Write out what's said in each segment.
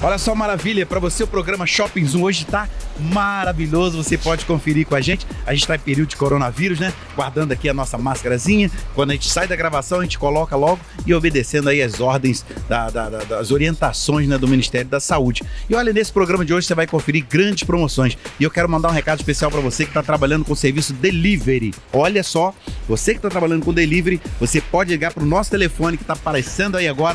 Olha só, maravilha, para você o programa Shopping Zoom hoje tá maravilhoso, você pode conferir com a gente está em período de coronavírus, né? Guardando aqui a nossa máscarazinha, quando a gente sai da gravação a gente coloca logo e obedecendo aí as ordens, das orientações, né, do Ministério da Saúde. E olha, nesse programa de hoje você vai conferir grandes promoções e eu quero mandar um recado especial para você que está trabalhando com o serviço delivery. Olha só, você que está trabalhando com delivery, você pode ligar para o nosso telefone que está aparecendo aí agora,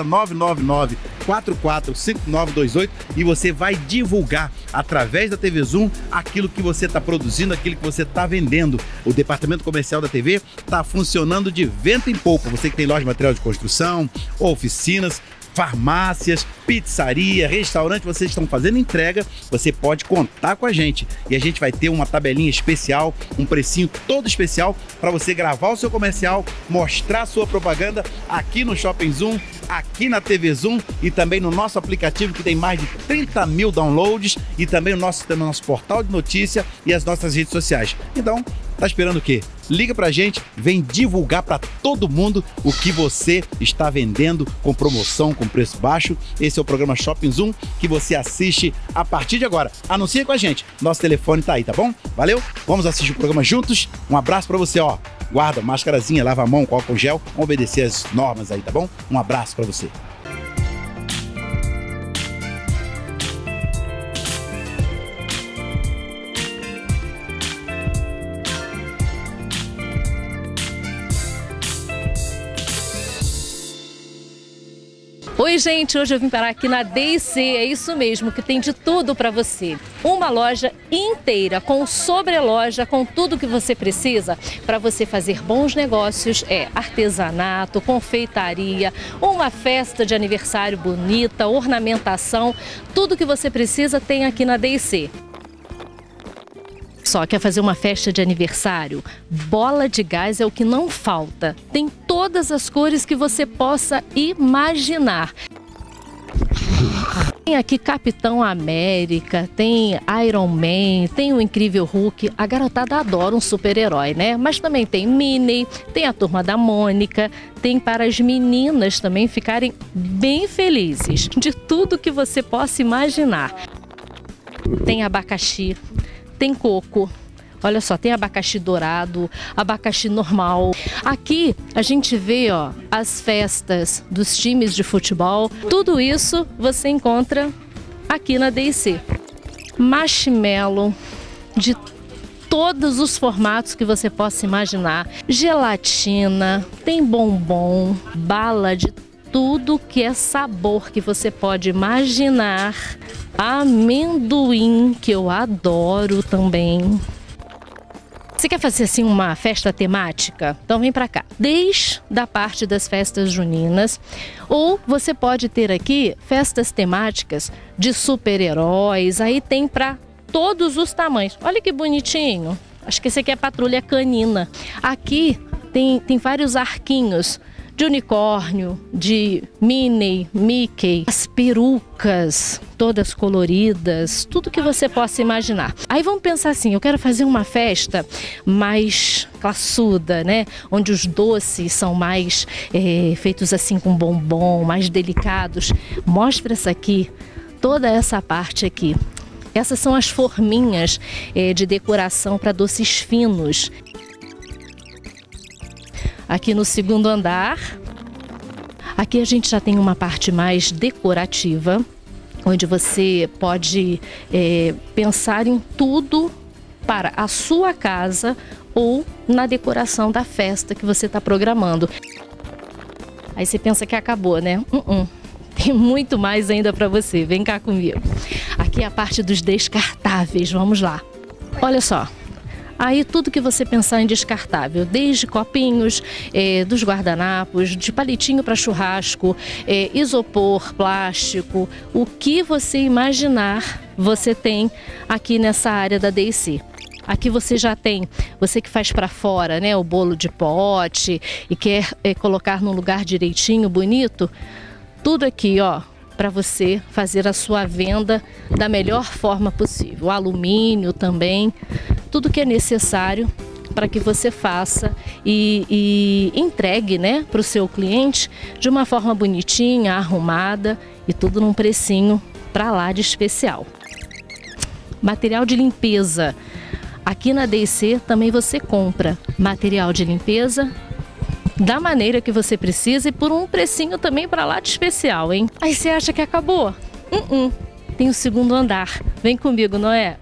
999-445928, e você vai divulgar através da TV Zoom aquilo que você está produzindo, aquilo que você está vendendo. O departamento comercial da TV está funcionando de vento em popa. Você que tem loja de material de construção, oficinas, farmácias, pizzaria, restaurante, vocês estão fazendo entrega, você pode contar com a gente e a gente vai ter uma tabelinha especial, um precinho todo especial para você gravar o seu comercial, mostrar a sua propaganda aqui no Shopping Zoom, aqui na TV Zoom e também no nosso aplicativo que tem mais de 30 mil downloads e também o nosso portal de notícia e as nossas redes sociais. Então, tá esperando o quê? Liga pra gente, vem divulgar para todo mundo o que você está vendendo com promoção, com preço baixo. Esse é o programa Shopping Zoom que você assiste a partir de agora. Anuncia com a gente, nosso telefone tá aí, tá bom? Valeu? Vamos assistir o programa juntos. Um abraço para você, ó. Guarda, máscarazinha, lava a mão com álcool gel, vamos obedecer as normas aí, tá bom? Um abraço para você. Oi gente, hoje eu vim parar aqui na D&C, é isso mesmo, que tem de tudo para você. Uma loja inteira, com sobreloja, com tudo que você precisa para você fazer bons negócios, artesanato, confeitaria, uma festa de aniversário bonita, ornamentação, tudo que você precisa tem aqui na D&C. Só quer fazer uma festa de aniversário? Bola de gás é o que não falta. Tem todas as cores que você possa imaginar. Tem aqui Capitão América, tem Iron Man, tem o Incrível Hulk. A garotada adora um super-herói, né? Mas também tem Minnie, tem a Turma da Mônica, tem para as meninas também ficarem bem felizes. De tudo que você possa imaginar. Tem abacaxi. Tem coco, olha só, tem abacaxi dourado, abacaxi normal. Aqui a gente vê, ó, as festas dos times de futebol. Tudo isso você encontra aqui na D&C. Marshmallow de todos os formatos que você possa imaginar. Gelatina, tem bombom, bala de tudo que é sabor que você pode imaginar. Amendoim, que eu adoro também. Você quer fazer assim uma festa temática? Então vem pra cá. Desde a parte das festas juninas, ou você pode ter aqui festas temáticas de super-heróis. Aí tem para todos os tamanhos. Olha que bonitinho. Acho que esse aqui é Patrulha Canina. Aqui tem vários arquinhos de unicórnio, de Minnie, Mickey, as perucas todas coloridas, tudo que você possa imaginar. Aí vamos pensar assim, eu quero fazer uma festa mais classuda, né? Onde os doces são mais feitos assim com bombom, mais delicados. Mostra essa aqui, toda essa parte aqui. Essas são as forminhas de decoração para doces finos. Aqui no segundo andar, aqui a gente já tem uma parte mais decorativa, onde você pode pensar em tudo para a sua casa ou na decoração da festa que você está programando. Aí você pensa que acabou, né? Tem muito mais ainda para você, vem cá comigo. Aqui é a parte dos descartáveis, vamos lá. Olha só. Aí tudo que você pensar em descartável, desde copinhos, dos guardanapos, de palitinho para churrasco, isopor, plástico, o que você imaginar, você tem aqui nessa área da D&C. Aqui você já tem, você que faz para fora, né, o bolo de pote e quer colocar num lugar direitinho, bonito, tudo aqui, ó, para você fazer a sua venda da melhor forma possível. O alumínio também, tudo que é necessário para que você faça e entregue, né, para o seu cliente de uma forma bonitinha, arrumada e tudo num precinho para lá de especial. Material de limpeza. Aqui na D&C também você compra material de limpeza da maneira que você precisa e por um precinho também para lá de especial, hein? Aí você acha que acabou? Tem o segundo andar. Vem comigo, Noé.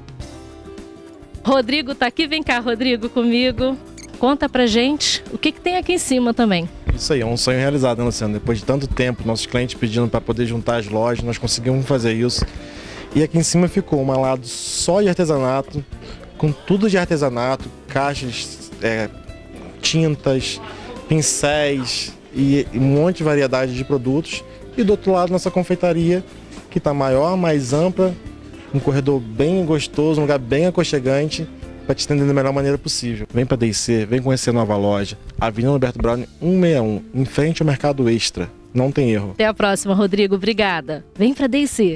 Rodrigo tá aqui, vem cá, Rodrigo, comigo. Conta pra gente o que tem aqui em cima também. Isso aí, é um sonho realizado, né, Luciano? Depois de tanto tempo, nossos clientes pedindo para poder juntar as lojas, nós conseguimos fazer isso. E aqui em cima ficou um lado só de artesanato, com tudo de artesanato, caixas, tintas, pincéis e um monte de variedade de produtos. E do outro lado, nossa confeitaria, que está maior, mais ampla, um corredor bem gostoso, um lugar bem aconchegante, para te atender da melhor maneira possível. Vem para D&C, vem conhecer a nova loja, Avenida Alberto Braune 161, em frente ao Mercado Extra. Não tem erro. Até a próxima, Rodrigo. Obrigada. Vem para D&C.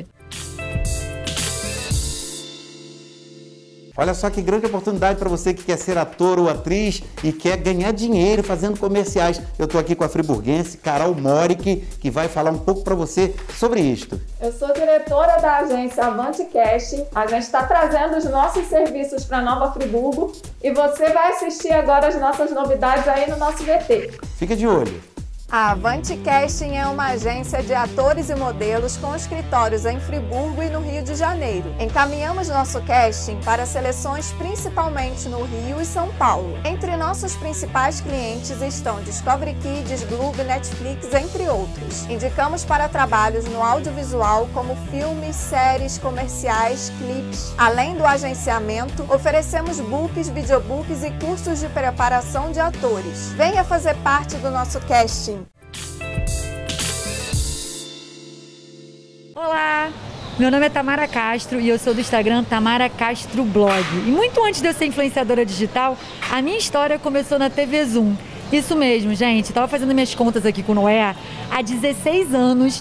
Olha só que grande oportunidade para você que quer ser ator ou atriz e quer ganhar dinheiro fazendo comerciais. Eu estou aqui com a friburguense Carol Morick, que vai falar um pouco para você sobre isto. Eu sou diretora da agência Avante Casting. A gente está trazendo os nossos serviços para Nova Friburgo e você vai assistir agora as nossas novidades aí no nosso VT. Fica de olho. A Avante Casting é uma agência de atores e modelos com escritórios em Friburgo e no Rio de Janeiro. Encaminhamos nosso casting para seleções principalmente no Rio e São Paulo. Entre nossos principais clientes estão Discovery Kids, Globo, Netflix, entre outros. Indicamos para trabalhos no audiovisual como filmes, séries, comerciais, clipes. Além do agenciamento, oferecemos books, videobooks e cursos de preparação de atores. Venha fazer parte do nosso casting. Olá, meu nome é Tamara Castro e eu sou do Instagram Tamara Castro Blog. E muito antes de eu ser influenciadora digital, a minha história começou na TV Zoom. Isso mesmo, gente, estava fazendo minhas contas aqui com o Noé. Há 16 anos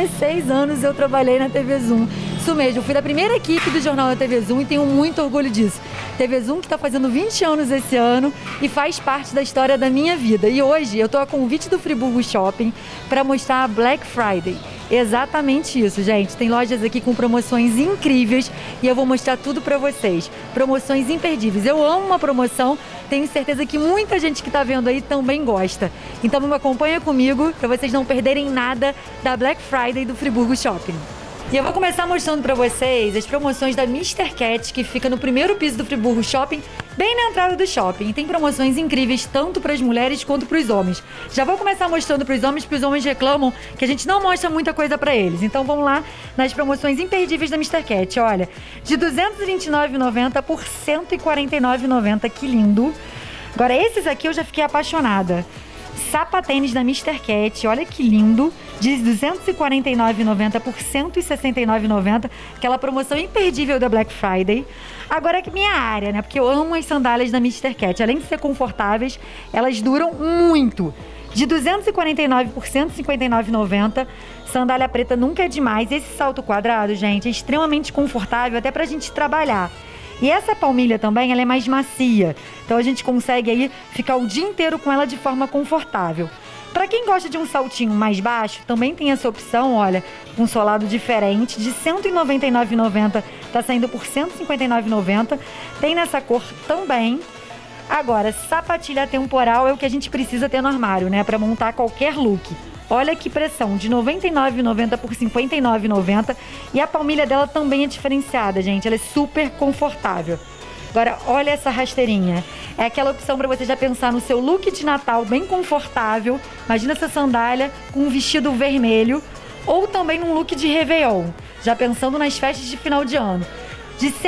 eu trabalhei na TV Zoom. Isso mesmo, eu fui da primeira equipe do jornal da TV Zoom e tenho muito orgulho disso. TV Zoom que está fazendo 20 anos esse ano e faz parte da história da minha vida. E hoje eu estou a convite do Friburgo Shopping para mostrar a Black Friday. Exatamente isso, gente. Tem lojas aqui com promoções incríveis e eu vou mostrar tudo para vocês. Promoções imperdíveis. Eu amo uma promoção, tenho certeza que muita gente que está vendo aí também gosta. Então me acompanha comigo para vocês não perderem nada da Black Friday do Friburgo Shopping. E eu vou começar mostrando para vocês as promoções da Mr. Cat, que fica no primeiro piso do Friburgo Shopping, bem na entrada do shopping. E tem promoções incríveis tanto para as mulheres quanto para os homens. Já vou começar mostrando para os homens reclamam que a gente não mostra muita coisa para eles. Então vamos lá nas promoções imperdíveis da Mr. Cat. Olha, de R$ 229,90 por R$ 149,90, que lindo. Agora esses aqui eu já fiquei apaixonada. Sapatênis da Mr. Cat, olha que lindo, de R$ 249,90 por R$ 169,90, aquela promoção imperdível da Black Friday. Agora é minha área, né? Porque eu amo as sandálias da Mr. Cat. Além de ser confortáveis, elas duram muito. De R$ 249 por R$ 159,90, sandália preta nunca é demais. Esse salto quadrado, gente, é extremamente confortável até pra gente trabalhar. E essa palmilha também, ela é mais macia, então a gente consegue aí ficar o dia inteiro com ela de forma confortável. Para quem gosta de um saltinho mais baixo, também tem essa opção, olha, um solado diferente, de R$ 199,90, tá saindo por R$ 159,90, tem nessa cor também. Agora, sapatilha temporal é o que a gente precisa ter no armário, né, para montar qualquer look. Olha que pressão, de R$ 99,90 por R$ 59,90. E a palmilha dela também é diferenciada, gente. Ela é super confortável. Agora, olha essa rasteirinha. É aquela opção para você já pensar no seu look de Natal bem confortável. Imagina essa sandália com um vestido vermelho. Ou também num look de Réveillon, já pensando nas festas de final de ano. De R$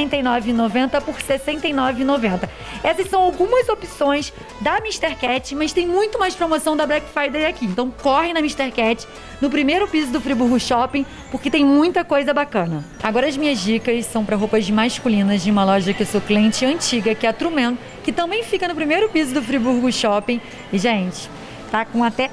149,90 por R$ 69,90. Essas são algumas opções da Mr. Cat, mas tem muito mais promoção da Black Friday aqui. Então corre na Mr. Cat, no primeiro piso do Friburgo Shopping, porque tem muita coisa bacana. Agora as minhas dicas são para roupas masculinas de uma loja que eu sou cliente antiga, que é a Truman, que também fica no primeiro piso do Friburgo Shopping. E, gente, tá com até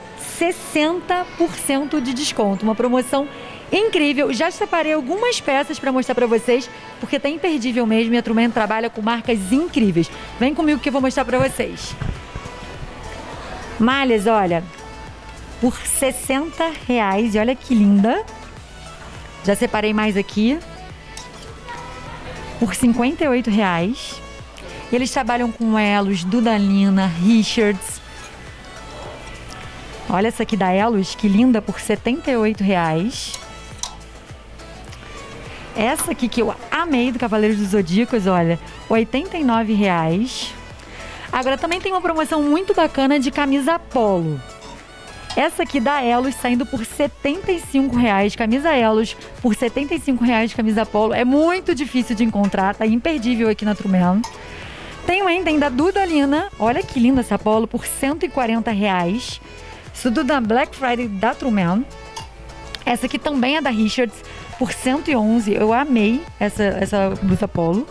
60% de desconto. Uma promoção incrível. Já separei algumas peças para mostrar para vocês, porque tá imperdível mesmo e a Truman trabalha com marcas incríveis. Vem comigo que eu vou mostrar para vocês. Malhas, olha, por R$ 60, e olha que linda. Já separei mais aqui por R$ 58,00. Eles trabalham com elos, Dudalina, Richards. Olha essa aqui da Elos, que linda, por R$ 78,00. Essa aqui que eu amei, do Cavaleiros dos Zodíacos, olha, R$ 89,00. Agora também tem uma promoção muito bacana de camisa polo. Essa aqui da Elos saindo por R$ 75,00. Camisa Elos por R$ 75,00, camisa polo. É muito difícil de encontrar, tá imperdível aqui na Truman. Tem ainda a Dudalina, olha que linda essa polo, por R$ 140,00. Isso tudo da Black Friday da Truman. Essa aqui também é da Richards, por R$ 111,00. Eu amei essa blusa polo.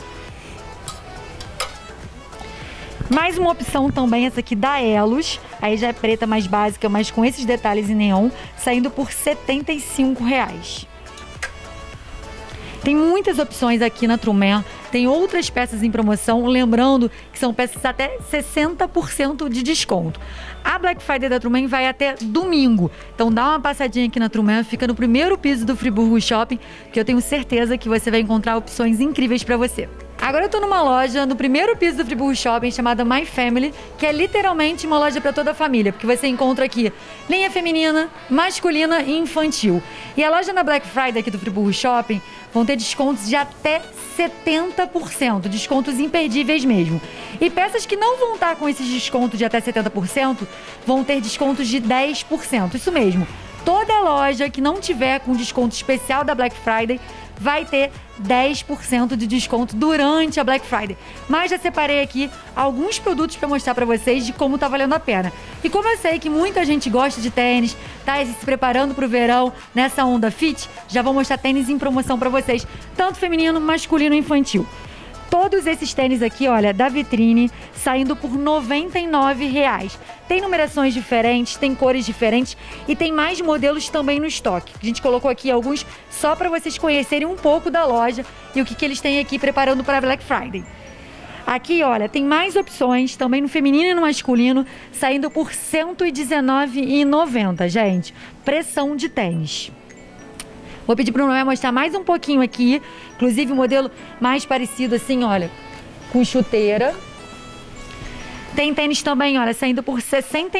Mais uma opção também, essa aqui da Elos. Aí já é preta, mais básica, mas com esses detalhes em neon, saindo por R$ 75,00. Tem muitas opções aqui na Truman. Tem outras peças em promoção, lembrando que são peças até 60% de desconto. A Black Friday da Truman vai até domingo. Então dá uma passadinha aqui na Truman, fica no primeiro piso do Friburgo Shopping, que eu tenho certeza que você vai encontrar opções incríveis para você. Agora eu tô numa loja no primeiro piso do Friburgo Shopping chamada My Family, que é literalmente uma loja para toda a família, porque você encontra aqui linha feminina, masculina e infantil. E a loja na Black Friday aqui do Friburgo Shopping vão ter descontos de até 70%, descontos imperdíveis mesmo. E peças que não vão estar com esses descontos de até 70% vão ter descontos de 10%, isso mesmo. Toda loja que não tiver com desconto especial da Black Friday vai ter 10% de desconto durante a Black Friday. Mas já separei aqui alguns produtos para mostrar para vocês de como tá valendo a pena. E como eu sei que muita gente gosta de tênis, tá se preparando para o verão nessa onda fit, já vou mostrar tênis em promoção para vocês, tanto feminino, masculino e infantil. Todos esses tênis aqui, olha, da vitrine, saindo por R$ 99,00. Tem numerações diferentes, tem cores diferentes e tem mais modelos também no estoque. A gente colocou aqui alguns só para vocês conhecerem um pouco da loja e o que eles têm aqui preparando para a Black Friday. Aqui, olha, tem mais opções também no feminino e no masculino, saindo por R$ 119,90, gente. Pressão de tênis. Vou pedir para o Noé mostrar mais um pouquinho aqui. Inclusive, um modelo mais parecido assim, olha, com chuteira. Tem tênis também, olha, saindo por R$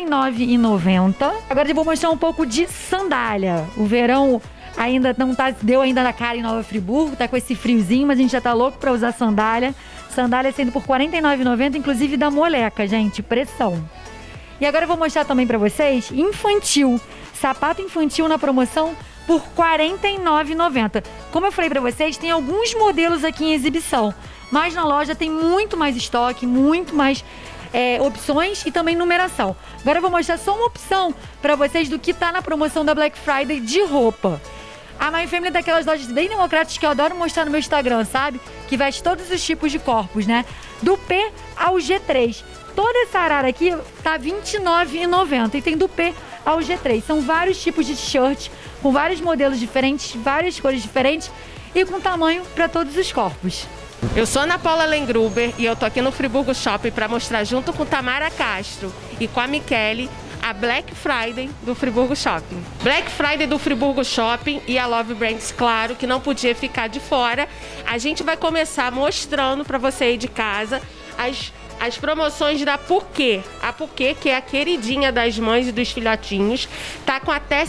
69,90. Agora eu vou mostrar um pouco de sandália. O verão ainda não deu ainda na cara em Nova Friburgo, tá com esse friozinho, mas a gente já tá louco para usar sandália. Sandália saindo por R$ 49,90, inclusive da Moleca, gente, pressão. E agora eu vou mostrar também para vocês infantil. Sapato infantil na promoção por R$ 49,90. Como eu falei para vocês, tem alguns modelos aqui em exibição, mas na loja tem muito mais estoque, muito mais opções e também numeração. Agora eu vou mostrar só uma opção para vocês do que tá na promoção da Black Friday de roupa. A My Family é daquelas lojas bem democráticas que eu adoro mostrar no meu Instagram, sabe? Que veste todos os tipos de corpos, né? Do P ao G3. Toda essa arara aqui tá R$ 29,90 e tem do P ao G3. São vários tipos de t-shirt, com vários modelos diferentes, várias cores diferentes e com tamanho para todos os corpos. Eu sou Ana Paula Lengruber e eu tô aqui no Friburgo Shopping para mostrar junto com Tamara Castro e com a Michele a Black Friday do Friburgo Shopping. Black Friday do Friburgo Shopping e a Love Brands, claro, que não podia ficar de fora. A gente vai começar mostrando para você aí de casa as promoções da Pukê. A Pukê, que é a queridinha das mães e dos filhotinhos, tá com até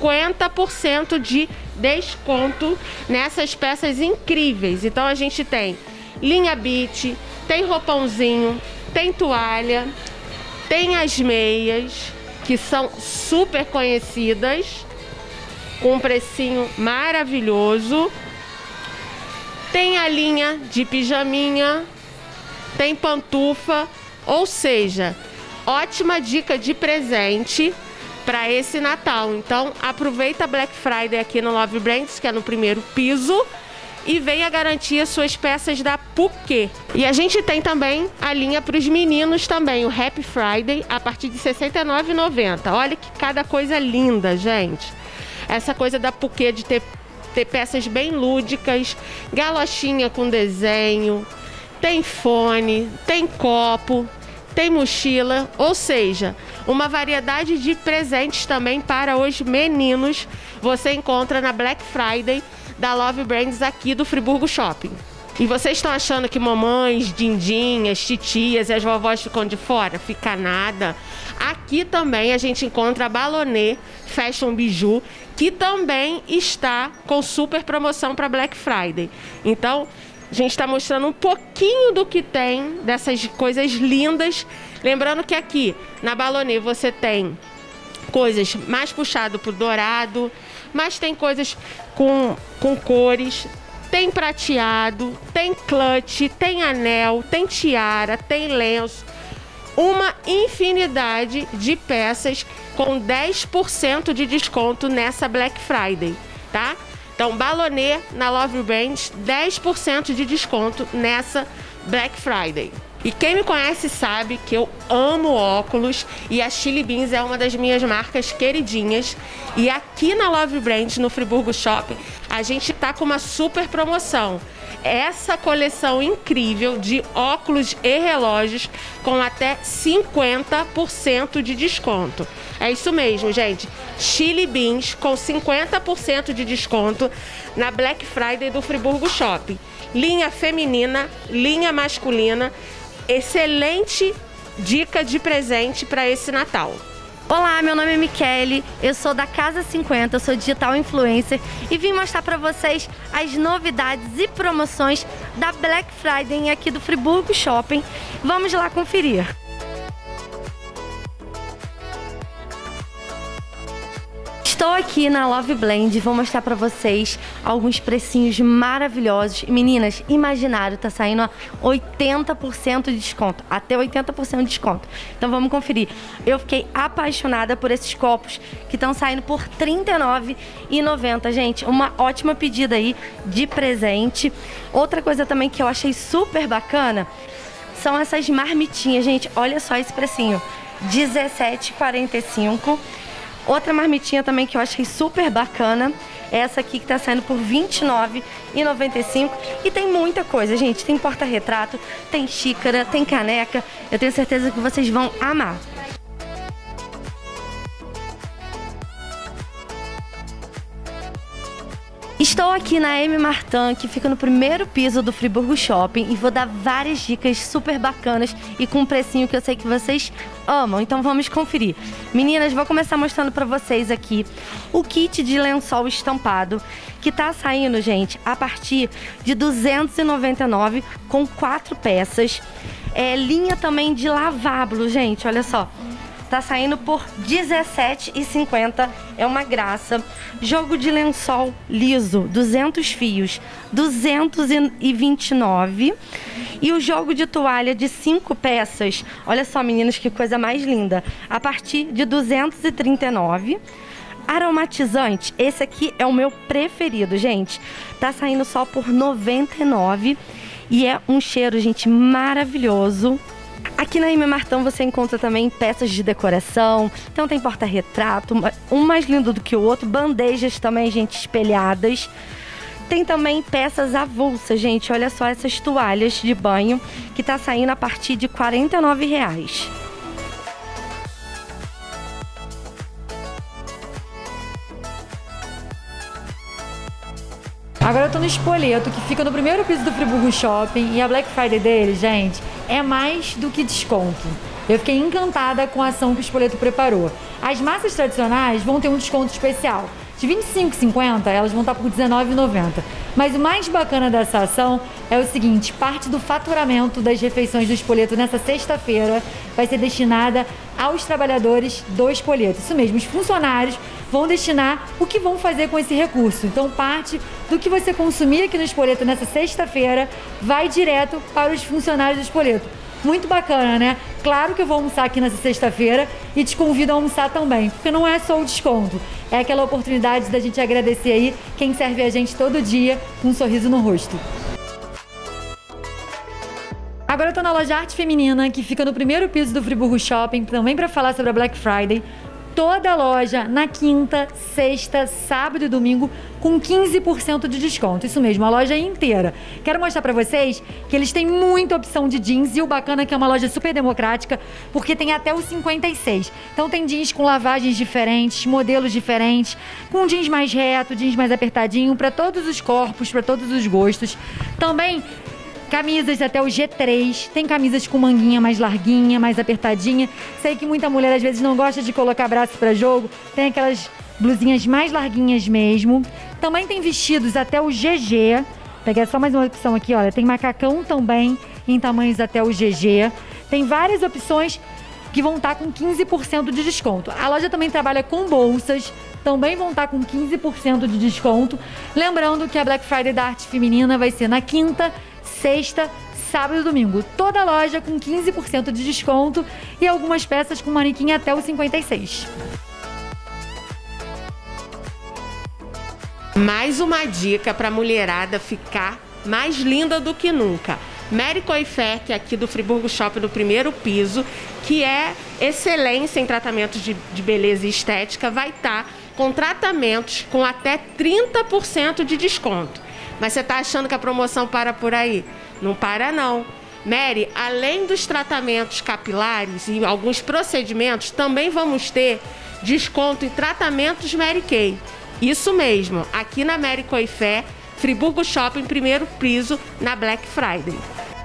50% de desconto nessas peças incríveis. Então a gente tem linha beach, tem roupãozinho, tem toalha, tem as meias, que são super conhecidas, com um precinho maravilhoso. Tem a linha de pijaminha, tem pantufa, ou seja, ótima dica de presente para esse Natal. Então aproveita a Black Friday aqui no Love Brands, que é no primeiro piso, e venha garantir as suas peças da Pukê. E a gente tem também a linha para os meninos também, o Happy Friday, a partir de R$ 69,90. Olha que cada coisa linda, gente. Essa coisa da Pukê de ter peças bem lúdicas, galochinha com desenho, tem fone, tem copo, tem mochila, ou seja, Uma variedade de presentes também para os meninos você encontra na Black Friday da Love Brands aqui do Friburgo Shopping. E vocês estão achando que mamães, dindinhas, titias e as vovós ficam de fora? Fica nada. Aqui também a gente encontra a Balonê Fashion Biju, que também está com super promoção para Black Friday. Então, a gente está mostrando um pouquinho do que tem dessas coisas lindas. Lembrando que aqui na Balonê você tem coisas mais puxado para o dourado, mas tem coisas com cores. Tem prateado, tem clutch, tem anel, tem tiara, tem lenço. Uma infinidade de peças com 10% de desconto nessa Black Friday, tá? Então, Balonê na Love Brands, 10% de desconto nessa Black Friday. E quem me conhece sabe que eu amo óculos e a Chili Beans é uma das minhas marcas queridinhas. E aqui na Love Brands, no Friburgo Shopping, a gente tá com uma super promoção. Essa coleção incrível de óculos e relógios com até 50% de desconto. É isso mesmo, gente. Chili Beans com 50% de desconto na Black Friday do Friburgo Shopping. Linha feminina, linha masculina. Excelente dica de presente para esse Natal. Olá, meu nome é Michele, eu sou da Casa 50, eu sou digital influencer e vim mostrar para vocês as novidades e promoções da Black Friday aqui do Friburgo Shopping. Vamos lá conferir. Estou aqui na Love Blend, vou mostrar pra vocês alguns precinhos maravilhosos. Meninas, imaginário, tá saindo a 80% de desconto, até 80% de desconto. Então vamos conferir. Eu fiquei apaixonada por esses copos que estão saindo por R$ 39,90, gente. Uma ótima pedida aí de presente. Outra coisa também que eu achei super bacana são essas marmitinhas, gente. Olha só esse precinho, R$ 17,45. Outra marmitinha também que eu achei super bacana, essa aqui que tá saindo por R$ 29,95. E tem muita coisa, gente. Tem porta-retrato, tem xícara, tem caneca. Eu tenho certeza que vocês vão amar. Estou aqui na M Martin, que fica no primeiro piso do Friburgo Shopping, e vou dar várias dicas super bacanas e com um precinho que eu sei que vocês amam. Então vamos conferir. Meninas, vou começar mostrando pra vocês aqui o kit de lençol estampado, que tá saindo, gente, a partir de R$ 299 com 4 peças. Linha também de lavabo, gente, olha só. Tá saindo por R$ 17,50, é uma graça. Jogo de lençol liso, 200 fios, R$ 229. E o jogo de toalha de 5 peças, olha só, meninas, que coisa mais linda, a partir de R$ 239. Aromatizante, esse aqui é o meu preferido, gente. Tá saindo só por R$ 99 e é um cheiro, gente, maravilhoso. Aqui na M Martin você encontra também peças de decoração, então tem porta-retrato, um mais lindo do que o outro, bandejas também, gente, espelhadas. Tem também peças avulsas, gente, olha só essas toalhas de banho, que tá saindo a partir de R$ 49,00. Agora eu tô no Espoleto, que fica no primeiro piso do Friburgo Shopping, e a Black Friday dele, gente, é mais do que desconto. Eu fiquei encantada com a ação que o Espoleto preparou. As massas tradicionais vão ter um desconto especial. De R$ 25,50, elas vão estar por R$ 19,90. Mas o mais bacana dessa ação é o seguinte: parte do faturamento das refeições do Espoleto nessa sexta-feira vai ser destinada aos trabalhadores do Espoleto. Isso mesmo, os funcionários vão destinar o que vão fazer com esse recurso. Então, parte do que você consumir aqui no Espoleto nessa sexta-feira vai direto para os funcionários do Espoleto. Muito bacana, né? Claro que eu vou almoçar aqui nessa sexta-feira e te convido a almoçar também, porque não é só o desconto, é aquela oportunidade da gente agradecer aí quem serve a gente todo dia com um sorriso no rosto. Agora eu tô na loja Arte Feminina, que fica no primeiro piso do Friburgo Shopping, também para falar sobre a Black Friday. Toda loja na quinta, sexta, sábado e domingo com 15% de desconto. Isso mesmo, a loja inteira. Quero mostrar pra vocês que eles têm muita opção de jeans e o bacana é que é uma loja super democrática porque tem até o 56. Então tem jeans com lavagens diferentes, modelos diferentes, com jeans mais reto, jeans mais apertadinho, pra todos os corpos, pra todos os gostos. Também camisas até o G3, tem camisas com manguinha mais larguinha, mais apertadinha. Sei que muita mulher às vezes não gosta de colocar braço para jogo, tem aquelas blusinhas mais larguinhas mesmo. Também tem vestidos até o GG. Peguei só mais uma opção aqui, olha, tem macacão também em tamanhos até o GG. Tem várias opções que vão estar com 15% de desconto. A loja também trabalha com bolsas, também vão estar com 15% de desconto. Lembrando que a Black Friday da arte feminina vai ser na quinta, sexta, sábado e domingo. Toda loja com 15% de desconto e algumas peças com manequim até o 56. Mais uma dica para a mulherada ficar mais linda do que nunca. Mary Coifer, que é aqui do Friburgo Shopping, no primeiro piso, que é excelência em tratamentos de beleza e estética, vai estar com tratamentos com até 30% de desconto. Mas você está achando que a promoção para por aí? Não para, não. Mary, além dos tratamentos capilares e alguns procedimentos, também vamos ter desconto em tratamentos Mary Kay. Isso mesmo, aqui na Mary Coifer, Friburgo Shopping, primeiro piso, na Black Friday.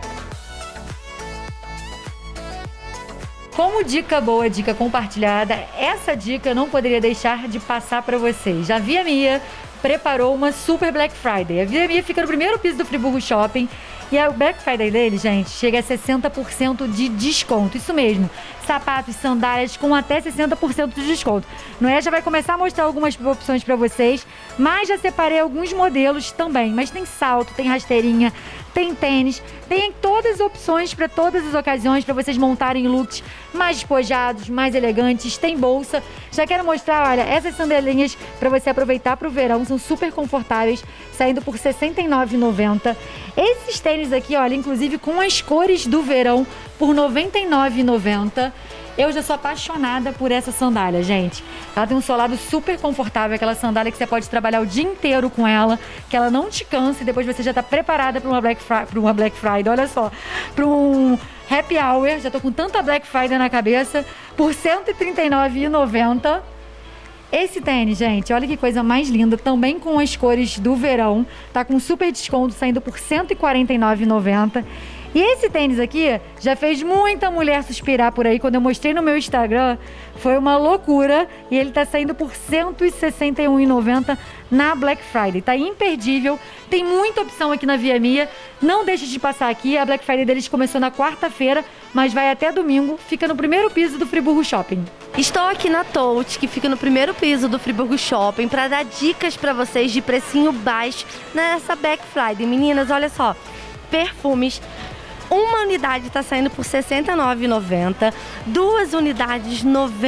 Como dica boa, dica compartilhada, essa dica eu não poderia deixar de passar para vocês. A Via Mia preparou uma super Black Friday. A Via Mia fica no primeiro piso do Friburgo Shopping e a Black Friday dele, gente, chega a 60% de desconto. Isso mesmo, sapatos, sandálias com até 60% de desconto. Noé já vai começar a mostrar algumas opções para vocês, mas já separei alguns modelos também. Mas tem salto, tem rasteirinha, tem tênis, tem todas as opções para todas as ocasiões, para vocês montarem looks mais despojados, mais elegantes. Tem bolsa. Já quero mostrar, olha, essas sandalinhas para você aproveitar para o verão, são super confortáveis, saindo por R$ 69,90. Esses tênis aqui, olha, inclusive com as cores do verão, por R$ 99,90. Eu já sou apaixonada por essa sandália, gente. Ela tem um solado super confortável, aquela sandália que você pode trabalhar o dia inteiro com ela, que ela não te cansa e depois você já tá preparada para uma Black Friday, olha só, para um happy hour. Já tô com tanta Black Friday na cabeça, por R$ 139,90. Esse tênis, gente, olha que coisa mais linda, também com as cores do verão, tá com super desconto, saindo por R$ 149,90. E esse tênis aqui já fez muita mulher suspirar por aí. Quando eu mostrei no meu Instagram, foi uma loucura. E ele tá saindo por R$ 161,90 na Black Friday. Tá imperdível. Tem muita opção aqui na Via Mia. Não deixe de passar aqui. A Black Friday deles começou na quarta-feira, mas vai até domingo. Fica no primeiro piso do Friburgo Shopping. Estou aqui na Tout, que fica no primeiro piso do Friburgo Shopping, para dar dicas para vocês de precinho baixo nessa Black Friday. Meninas, olha só. Perfumes. Uma unidade está saindo por R$ 69,90, 2 unidades R$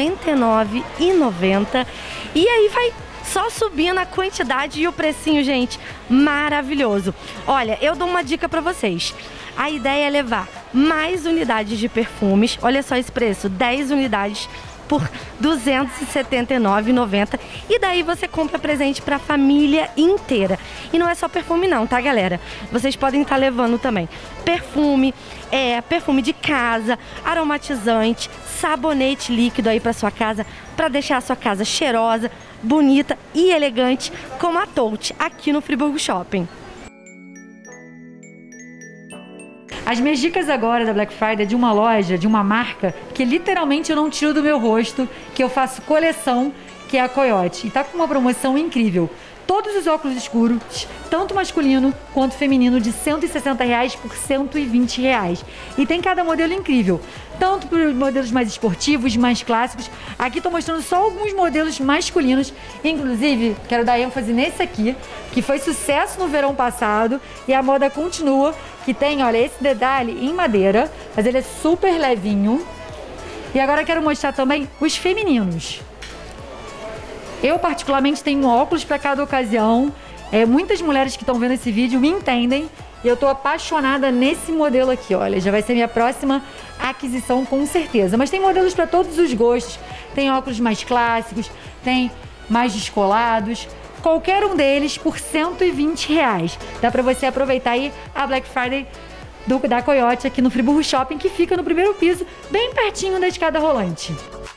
99,90. E aí vai só subindo a quantidade e o precinho, gente, maravilhoso. Olha, eu dou uma dica para vocês. A ideia é levar mais unidades de perfumes. Olha só esse preço, 10 unidades por R$ 279,90. E daí você compra presente para a família inteira. E não é só perfume não, tá, galera? Vocês podem estar levando também perfume, perfume de casa, aromatizante, sabonete líquido aí para sua casa, para deixar a sua casa cheirosa, bonita e elegante, como a Tout, aqui no Friburgo Shopping. As minhas dicas agora da Black Friday é de uma loja, de uma marca que literalmente eu não tiro do meu rosto, que eu faço coleção, que é a Coyote. E tá com uma promoção incrível. Todos os óculos escuros, tanto masculino quanto feminino, de R$ 160 por R$ 120. E tem cada modelo incrível, tanto para os modelos mais esportivos, mais clássicos. Aqui estou mostrando só alguns modelos masculinos. Inclusive, quero dar ênfase nesse aqui, que foi sucesso no verão passado e a moda continua. Que tem, olha, esse detalhe em madeira, mas ele é super levinho. E agora quero mostrar também os femininos. Eu, particularmente, tenho óculos para cada ocasião. Muitas mulheres que estão vendo esse vídeo me entendem. E eu tô apaixonada nesse modelo aqui, olha. Já vai ser minha próxima aquisição com certeza. Mas tem modelos para todos os gostos. Tem óculos mais clássicos, tem mais descolados. Qualquer um deles por R$120. Dá para você aproveitar aí a Black Friday da Coyote aqui no Friburgo Shopping, que fica no primeiro piso, bem pertinho da escada rolante.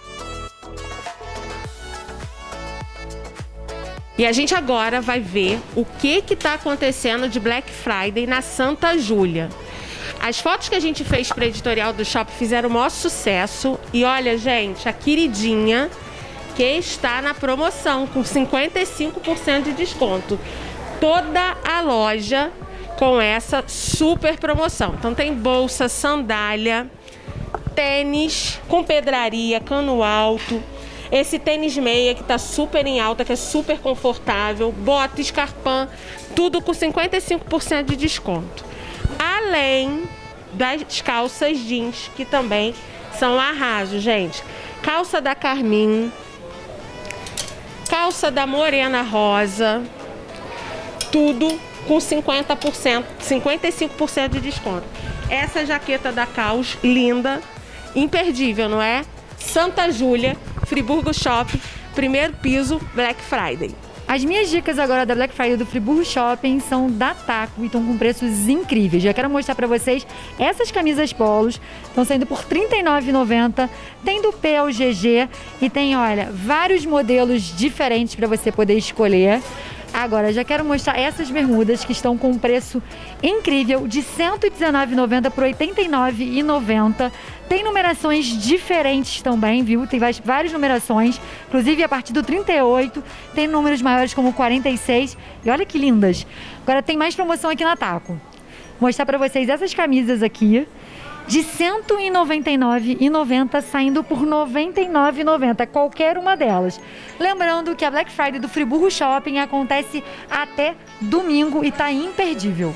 E a gente agora vai ver o que está acontecendo de Black Friday na Santa Júlia. As fotos que a gente fez para o editorial do shopping fizeram o maior sucesso. E olha, gente, a queridinha que está na promoção com 55% de desconto. Toda a loja com essa super promoção. Então tem bolsa, sandália, tênis com pedraria, cano alto. Esse tênis meia que tá super em alta, que é super confortável, bota, escarpão, tudo com 55% de desconto. Além das calças jeans, que também são arraso, gente. Calça da Carmin, calça da Morena Rosa, tudo com 50%, 55% de desconto. Essa jaqueta da Caos, linda, imperdível, não é? Santa Júlia, Friburgo Shopping, primeiro piso, Black Friday. As minhas dicas agora da Black Friday do Friburgo Shopping são da Taco e estão com preços incríveis. Já quero mostrar para vocês essas camisas polos, estão saindo por R$ 39,90. Tem do P ao GG e tem, olha, vários modelos diferentes para você poder escolher. Agora, já quero mostrar essas bermudas que estão com um preço incrível de R$ 119,90 por R$ 89,90. Tem numerações diferentes também, viu? Tem várias numerações, inclusive a partir do 38. Tem números maiores como 46. E olha que lindas. Agora tem mais promoção aqui na Taco. Vou mostrar para vocês essas camisas aqui. De R$ 199,90 saindo por R$ 99,90, qualquer uma delas. Lembrando que a Black Friday do Friburgo Shopping acontece até domingo e tá imperdível.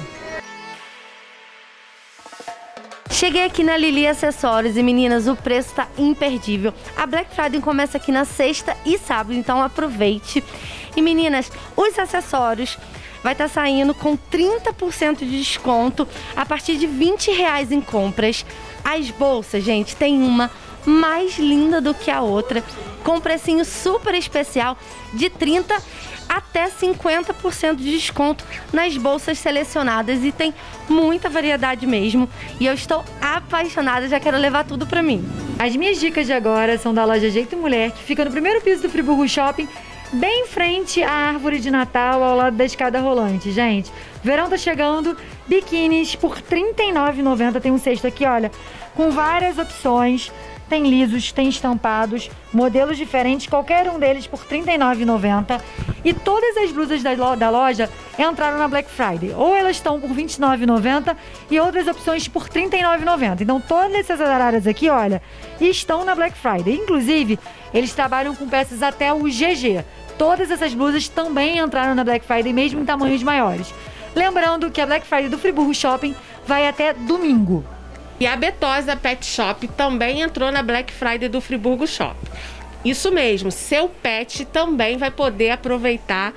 Cheguei aqui na Lili Acessórios e, meninas, o preço tá imperdível. A Black Friday começa aqui na sexta e sábado, então aproveite. E, meninas, os acessórios vai estar saindo com 30% de desconto a partir de R$ 20 em compras. As bolsas, gente, tem uma mais linda do que a outra, com um precinho super especial de 30% até 50% de desconto nas bolsas selecionadas, e tem muita variedade mesmo. E eu estou apaixonada, já quero levar tudo pra mim. As minhas dicas de agora são da loja Jeito Mulher, que fica no primeiro piso do Friburgo Shopping, bem em frente à árvore de Natal, ao lado da escada rolante, gente. Verão tá chegando, biquínis por R$ 39,90. Tem um cesto aqui, olha, com várias opções. Tem lisos, tem estampados, modelos diferentes, qualquer um deles por R$ 39,90. E todas as blusas da loja entraram na Black Friday. Ou elas estão por R$ 29,90 e outras opções por R$ 39,90. Então todas essas araras aqui, olha, estão na Black Friday. Inclusive, eles trabalham com peças até o GG. Todas essas blusas também entraram na Black Friday, mesmo em tamanhos maiores. Lembrando que a Black Friday do Friburgo Shopping vai até domingo. E a Betosa Pet Shop também entrou na Black Friday do Friburgo Shopping. Isso mesmo, seu pet também vai poder aproveitar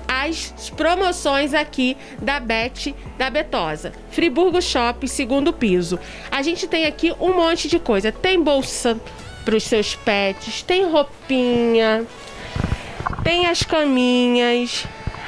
as promoções aqui da Betosa. Friburgo Shopping, segundo piso. A gente tem aqui um monte de coisa. Tem bolsa para os seus pets, tem roupinha, tem as caminhas,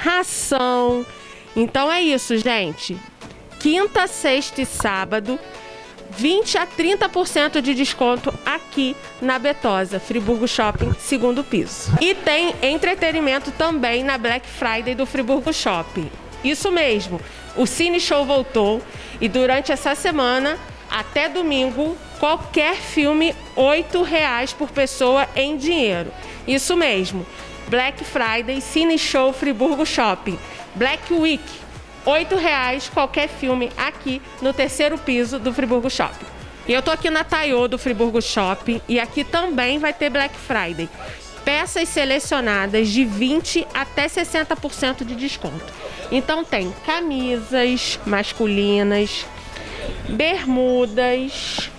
ração. Então é isso, gente. Quinta, sexta e sábado, 20% a 30% de desconto aqui na Betosa, Friburgo Shopping, segundo piso. E tem entretenimento também na Black Friday do Friburgo Shopping. Isso mesmo, o Cine Show voltou e durante essa semana, até domingo, qualquer filme R$ 8,00 por pessoa em dinheiro. Isso mesmo, Black Friday, Cine Show Friburgo Shopping. Black Week, R$ 8,00 qualquer filme aqui no terceiro piso do Friburgo Shopping. E eu tô aqui na Taiô do Friburgo Shopping e aqui também vai ter Black Friday. Peças selecionadas de 20% até 60% de desconto. Então tem camisas masculinas, bermudas,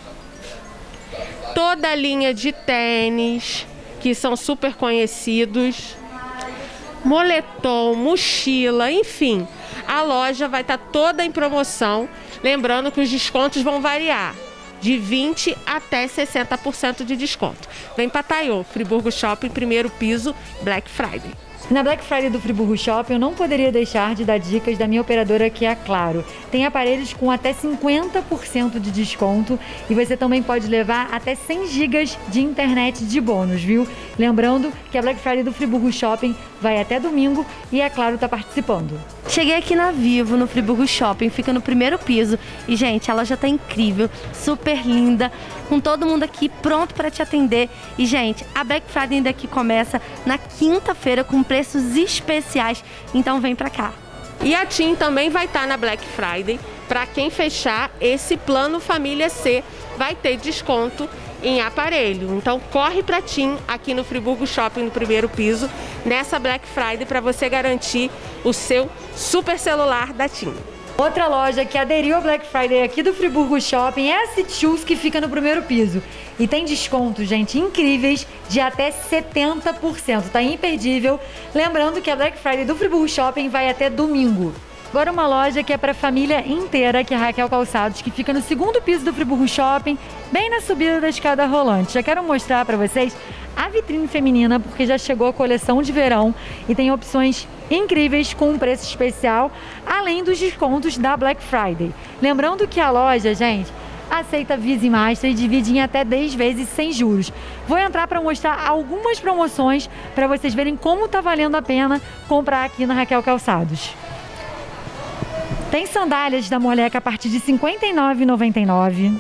toda a linha de tênis, que são super conhecidos, moletom, mochila, enfim. A loja vai estar toda em promoção, lembrando que os descontos vão variar de 20% até 60% de desconto. Vem para Taiô, Friburgo Shopping, primeiro piso, Black Friday. Na Black Friday do Friburgo Shopping, eu não poderia deixar de dar dicas da minha operadora, que é a Claro. Tem aparelhos com até 50% de desconto e você também pode levar até 100 GB de internet de bônus, viu? Lembrando que a Black Friday do Friburgo Shopping vai até domingo e a Claro está participando. Cheguei aqui na Vivo, no Friburgo Shopping, fica no primeiro piso. E, gente, ela já tá incrível, super linda, com todo mundo aqui pronto para te atender. E, gente, a Black Friday daqui começa na quinta-feira com preços especiais, então vem pra cá. E a TIM também vai estar na Black Friday. Para quem fechar esse plano Família C, vai ter desconto em aparelho. Então corre para TIM aqui no Friburgo Shopping, no primeiro piso, nessa Black Friday, para você garantir o seu super celular da TIM. Outra loja que aderiu ao Black Friday aqui do Friburgo Shopping é a City Shoes, que fica no primeiro piso. E tem descontos, gente, incríveis, de até 70%. Tá imperdível. Lembrando que a Black Friday do Friburgo Shopping vai até domingo. Agora uma loja que é para a família inteira, que é a Raquel Calçados, que fica no segundo piso do Friburgo Shopping, bem na subida da escada rolante. Já quero mostrar para vocês a vitrine feminina, porque já chegou a coleção de verão e tem opções incríveis com um preço especial, além dos descontos da Black Friday. Lembrando que a loja, gente, aceita Visa e Master e divide em até 10 vezes sem juros. Vou entrar para mostrar algumas promoções para vocês verem como tá valendo a pena comprar aqui na Raquel Calçados. Tem sandálias da Moleca a partir de R$ 59,99.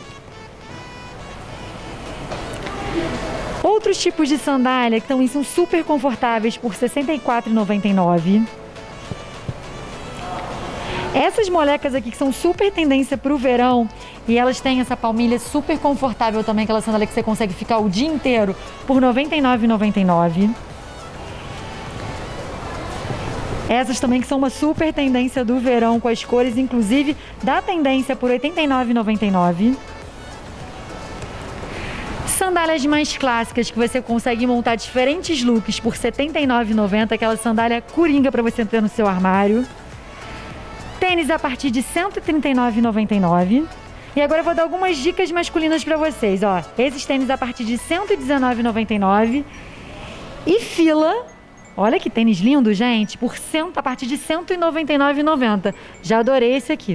Outros tipos de sandália que também são super confortáveis por R$ 64,99. Essas molecas aqui que são super tendência para o verão e elas têm essa palmilha super confortável também, aquela sandália que você consegue ficar o dia inteiro por R$ 99,99. Essas também que são uma super tendência do verão, com as cores inclusive da tendência por R$ 89,99. Sandálias mais clássicas que você consegue montar diferentes looks por R$ 79,90, aquela sandália coringa para você ter no seu armário. Tênis a partir de R$ 139,99. E agora eu vou dar algumas dicas masculinas para vocês, ó. Esses tênis a partir de R$ 119,99. E fila, olha que tênis lindo, gente, a partir de R$ 199,90. Já adorei esse aqui.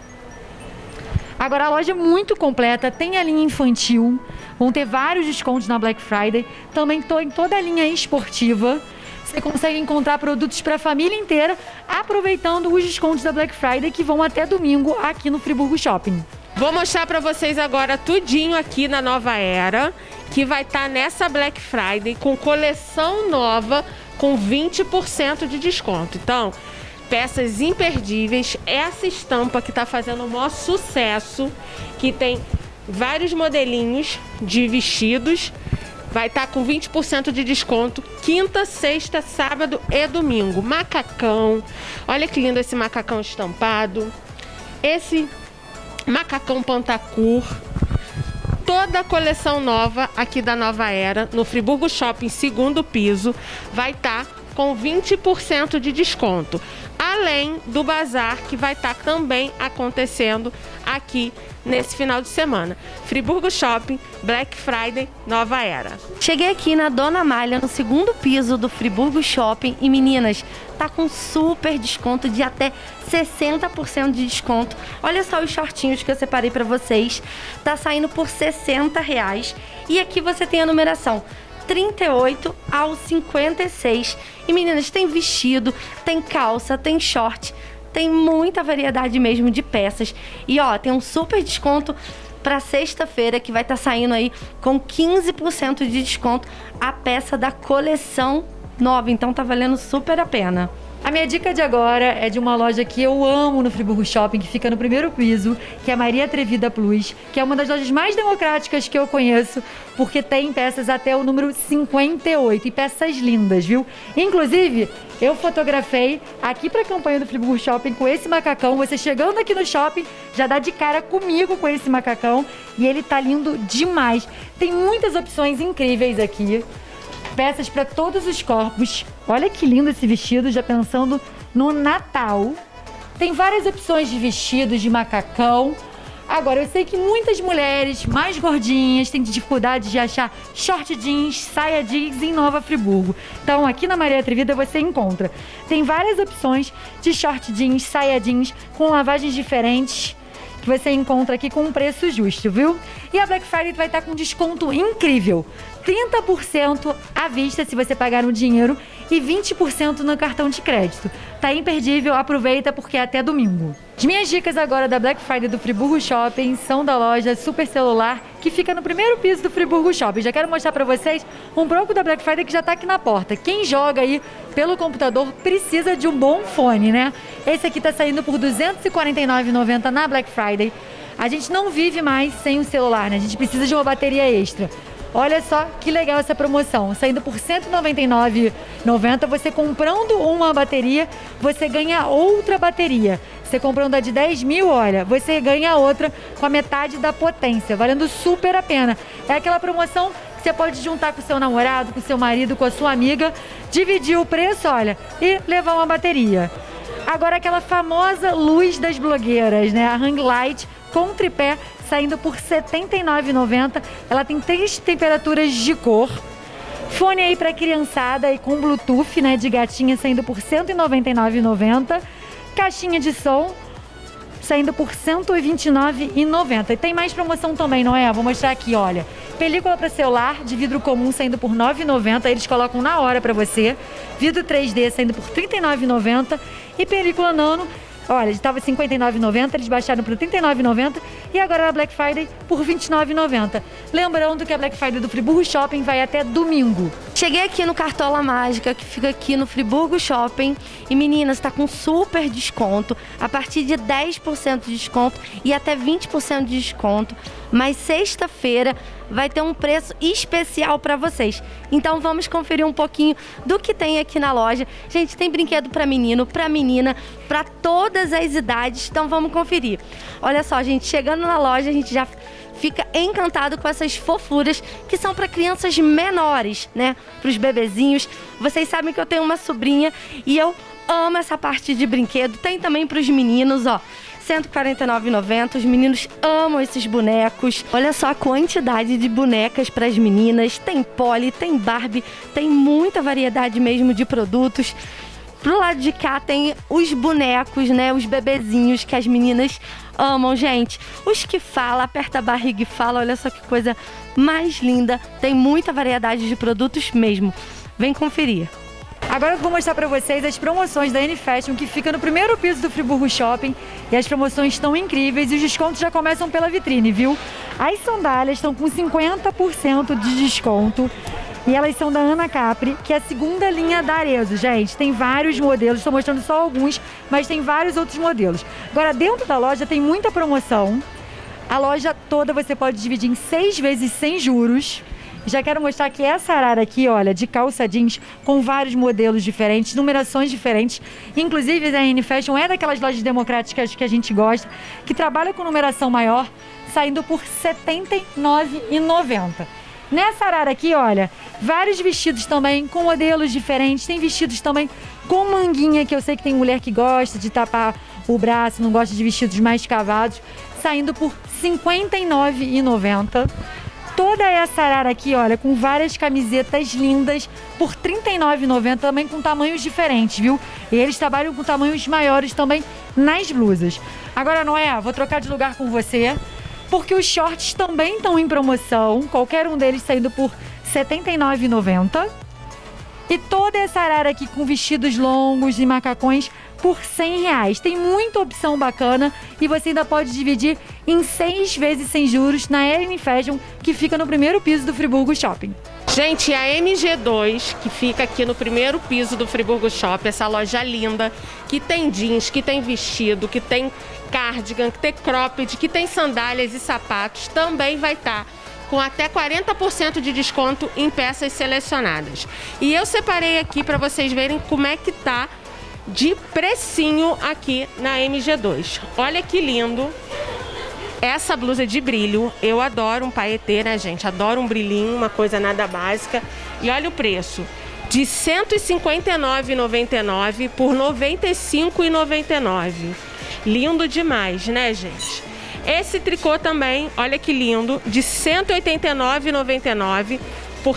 Agora a loja é muito completa, tem a linha infantil, vão ter vários descontos na Black Friday, também em toda a linha esportiva. Você consegue encontrar produtos para a família inteira, aproveitando os descontos da Black Friday que vão até domingo aqui no Friburgo Shopping. Vou mostrar para vocês agora tudinho aqui na Nova Era, que vai estar nessa Black Friday com coleção nova com 20% de desconto. Então, peças imperdíveis, essa estampa que está fazendo o maior sucesso, que tem vários modelinhos de vestidos, vai estar com 20% de desconto, quinta, sexta, sábado e domingo. Macacão, olha que lindo esse macacão estampado, esse macacão pantacur, toda a coleção nova aqui da Nova Era, no Friburgo Shopping, segundo piso, vai estar com 20% de desconto. Além do bazar que vai estar também acontecendo aqui nesse final de semana. Friburgo Shopping, Black Friday, Nova Era. Cheguei aqui na Dona Malha, no segundo piso do Friburgo Shopping e, meninas, tá com super desconto de até 60% de desconto. Olha só os shortinhos que eu separei pra vocês. Tá saindo por R$ 60. E aqui você tem a numeração 38 ao 56. E, meninas, tem vestido, tem calça, tem short, tem muita variedade mesmo de peças. E, ó, tem um super desconto para sexta-feira, que vai estar saindo aí com 15% de desconto a peça da coleção nova. Então tá valendo super a pena. A minha dica de agora é de uma loja que eu amo no Friburgo Shopping, que fica no primeiro piso, que é a Maria Atrevida Plus, que é uma das lojas mais democráticas que eu conheço, porque tem peças até o número 58 e peças lindas, viu? Inclusive, eu fotografei aqui para a campanha do Friburgo Shopping com esse macacão. Você chegando aqui no shopping, já dá de cara comigo com esse macacão e ele tá lindo demais. Tem muitas opções incríveis aqui. Peças para todos os corpos. Olha que lindo esse vestido, já pensando no Natal. Tem várias opções de vestidos de macacão. Agora, eu sei que muitas mulheres mais gordinhas têm dificuldade de achar short jeans, saia jeans em Nova Friburgo. Então, aqui na Maria Atrevida você encontra. Tem várias opções de short jeans, saia jeans, com lavagens diferentes, que você encontra aqui com um preço justo, viu? E a Black Friday vai estar com desconto incrível. 30% à vista se você pagar no dinheiro e 20% no cartão de crédito. Tá imperdível, aproveita porque é até domingo. As minhas dicas agora da Black Friday do Friburgo Shopping são da loja Super Celular, que fica no primeiro piso do Friburgo Shopping. Já quero mostrar pra vocês um bloco da Black Friday que já tá aqui na porta. Quem joga aí pelo computador precisa de um bom fone, né? Esse aqui tá saindo por R$ 249,90 na Black Friday. A gente não vive mais sem o celular, né? A gente precisa de uma bateria extra. Olha só que legal essa promoção, saindo por R$ 199,90, você comprando uma bateria, você ganha outra bateria. Você comprando a de 10 mil, olha, você ganha outra com a metade da potência, valendo super a pena. É aquela promoção que você pode juntar com o seu namorado, com o seu marido, com a sua amiga, dividir o preço, olha, e levar uma bateria. Agora aquela famosa luz das blogueiras, né, a Hang Light com tripé, saindo por R$ 79,90. Ela tem 3 temperaturas de cor. Fone aí para criançada e com Bluetooth, né, de gatinha, saindo por R$ 199,90. Caixinha de som, saindo por R$ 129,90. E tem mais promoção também, não é? Vou mostrar aqui, olha. Película para celular de vidro comum, saindo por R$ 9,90. Eles colocam na hora para você. Vidro 3D, saindo por R$ 39,90. E película nano, olha, estava R$ 59,90, eles baixaram para R$ 39,90 e agora a Black Friday por R$ 29,90. Lembrando que a Black Friday do Friburgo Shopping vai até domingo. Cheguei aqui no Cartola Mágica, que fica aqui no Friburgo Shopping. E meninas, tá com super desconto, a partir de 10% de desconto e até 20% de desconto. Mas sexta-feira vai ter um preço especial para vocês. Então vamos conferir um pouquinho do que tem aqui na loja. Gente, tem brinquedo para menino, para menina, para todas as idades. Então vamos conferir. Olha só, gente, chegando na loja a gente já fica encantado com essas fofuras que são para crianças menores, né? Para os bebezinhos. Vocês sabem que eu tenho uma sobrinha e eu amo essa parte de brinquedo. Tem também para os meninos, ó. R$ 149,90. Os meninos amam esses bonecos. Olha só a quantidade de bonecas para as meninas. Tem Polly, tem Barbie, tem muita variedade mesmo de produtos. Pro lado de cá tem os bonecos, né? Os bebezinhos que as meninas amam, gente. Os que fala, aperta a barriga e fala. Olha só que coisa mais linda. Tem muita variedade de produtos mesmo. Vem conferir. Agora eu vou mostrar para vocês as promoções da N-Fashion, que fica no primeiro piso do Friburgo Shopping. E as promoções estão incríveis e os descontos já começam pela vitrine, viu? As sandálias estão com 50% de desconto. E elas são da Ana Capri, que é a segunda linha da Arezzo, gente. Tem vários modelos, estou mostrando só alguns, mas tem vários outros modelos. Agora, dentro da loja tem muita promoção. A loja toda você pode dividir em 6 vezes sem juros. Já quero mostrar que essa arara aqui, olha, de calça jeans, com vários modelos diferentes, numerações diferentes. Inclusive, a N-Fashion é daquelas lojas democráticas que a gente gosta, que trabalha com numeração maior, saindo por R$ 79,90. Nessa arara aqui, olha, vários vestidos também com modelos diferentes. Tem vestidos também com manguinha, que eu sei que tem mulher que gosta de tapar o braço, não gosta de vestidos mais cavados, saindo por R$ 59,90. Toda essa arara aqui, olha, com várias camisetas lindas por R$ 39,90, também com tamanhos diferentes, viu? E eles trabalham com tamanhos maiores também nas blusas. Agora, Noé, vou trocar de lugar com você, porque os shorts também estão em promoção, qualquer um deles saindo por R$ 79,90. E toda essa arara aqui com vestidos longos e macacões por R$ 100. Tem muita opção bacana e você ainda pode dividir em 6 vezes sem juros na N-Fashion, que fica no primeiro piso do Friburgo Shopping. Gente, a MG2, que fica aqui no primeiro piso do Friburgo Shopping, essa loja linda, que tem jeans, que tem vestido, que tem cardigan, que tem cropped, que tem sandálias e sapatos, também vai estar com até 40% de desconto em peças selecionadas. E eu separei aqui para vocês verem como é que tá de precinho aqui na MG2. Olha que lindo. essa blusa de brilho. Eu adoro um paetê, né, gente? Adoro um brilhinho, uma coisa nada básica. E olha o preço. De R$ 159,99 por R$ 95,99. Lindo demais, né, gente? Esse tricô também, olha que lindo, de R$ 189,99 por R$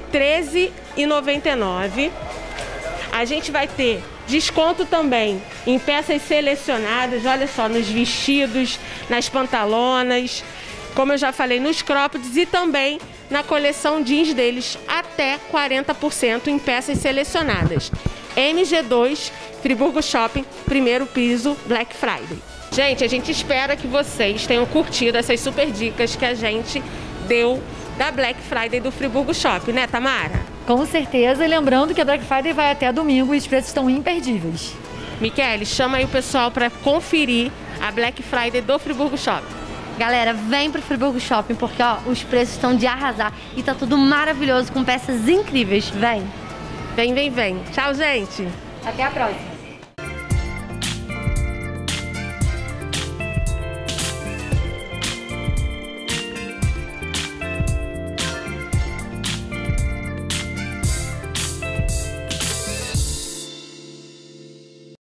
113,99. A gente vai ter desconto também em peças selecionadas, olha só, nos vestidos, nas pantalonas, como eu já falei, nos croppeds e também na coleção jeans deles, até 40% em peças selecionadas. MG2, Friburgo Shopping, primeiro piso, Black Friday. Gente, a gente espera que vocês tenham curtido essas super dicas que a gente deu da Black Friday do Friburgo Shopping, né, Tamara? Com certeza, e lembrando que a Black Friday vai até domingo e os preços estão imperdíveis. Michele, chama aí o pessoal para conferir a Black Friday do Friburgo Shopping. Galera, vem pro Friburgo Shopping porque ó, os preços estão de arrasar e tá tudo maravilhoso com peças incríveis. Vem! Vem, vem, vem. Tchau, gente! Até a próxima!